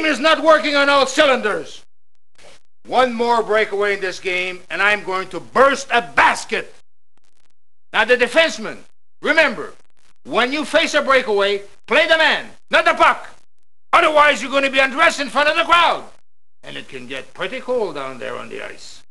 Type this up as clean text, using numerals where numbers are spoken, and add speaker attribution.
Speaker 1: team is not working on all cylinders. One more breakaway in this game, and I'm going to burst a basket. Now, the defenseman, remember, when you face a breakaway, play the man, not the puck. Otherwise, you're going to be undressed in front of the crowd. And it can get pretty cold down there on the ice.